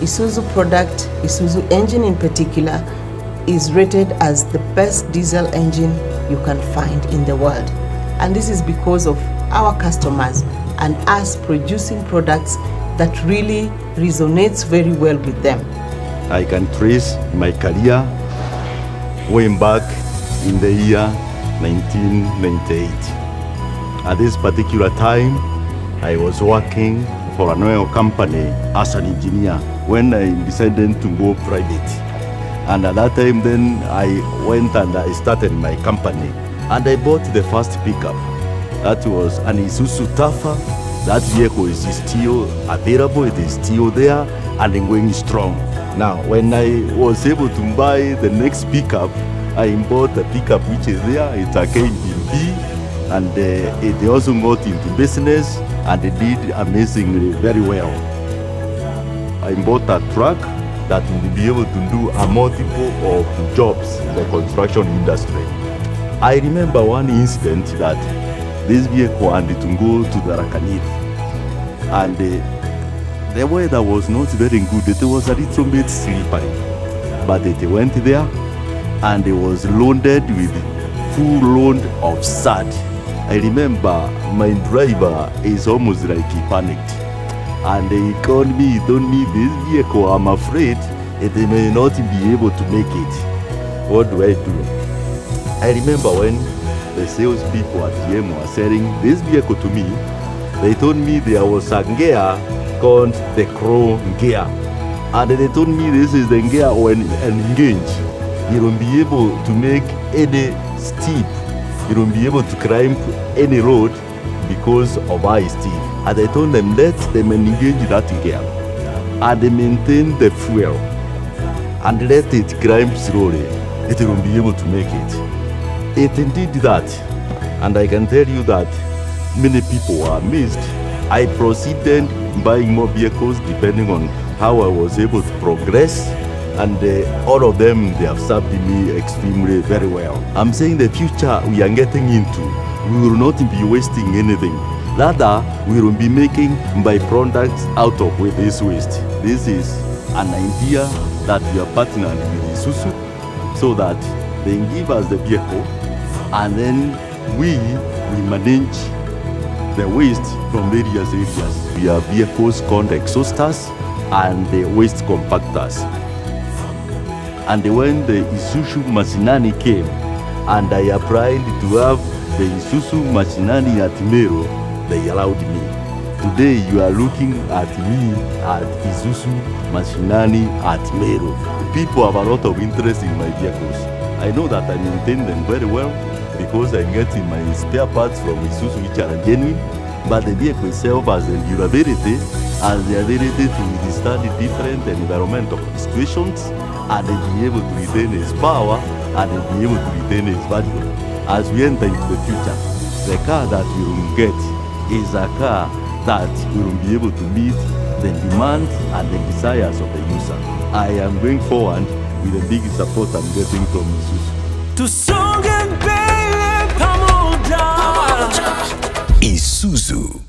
ISUZU product, ISUZU engine in particular, is rated as the best diesel engine you can find in the world. And this is because of our customers and us producing products that really resonates very well with them. I can trace my career way back in the year 1998. At this particular time, I was working for an oil company as an engineer when I decided to go private. And at that time then I went and I started my company. And I bought the first pickup. That was an ISUZU Tougher. That vehicle is still available, it is still there and going strong. Now, when I was able to buy the next pickup, I bought a pickup which is there. It's a KBB, and it also got into business and it did amazingly very well. I bought a truck that will be able to do a multiple of jobs in the construction industry. I remember one incident that this vehicle had to go to the Rakanil, and the weather was not very good. It was a little bit slippery, but it went there and it was loaded with full load of sand. I remember my driver is almost like he panicked, and he called me, he told me, this vehicle, I'm afraid it may not be able to make it. What do I do? I remember when the salespeople at GM were selling this vehicle to me, they told me there was a gear called the crow gear. And they told me this is the gear when engaged, you won't be able to make any steep, you won't be able to climb any road because of how it's steep. And I told them, let them engage that gear and they maintain the fuel and let it climb slowly. It won't be able to make it. It indeed that, and I can tell you that many people were amazed. I proceeded buying more vehicles depending on how I was able to progress, and all of them, they have served me extremely very well. I'm saying the future we are getting into, we will not be wasting anything. Rather, we will be making byproducts out of this waste. This is an idea that we are partnering with ISUZU so that they give us the vehicle and then we manage the waste from various areas. We have vehicles called exhausters and the waste compactors. And when the ISUZU Mashinani came and I applied to have the ISUZU Mashinani at Meru, they allowed me. Today you are looking at me at ISUZU Mashinani at Meru. People have a lot of interest in my vehicles. I know that I maintain them very well because I'm getting my spare parts from ISUZU which are genuine, but the vehicle itself has the durability, has the ability to withstand different environmental situations, and be able to retain its power, and be able to retain its value. As we enter into the future, the car that we will get is a car that will be able to meet the demands and the desires of the user. I am going forward with the big support I'm getting from ISUZU. ISUZU.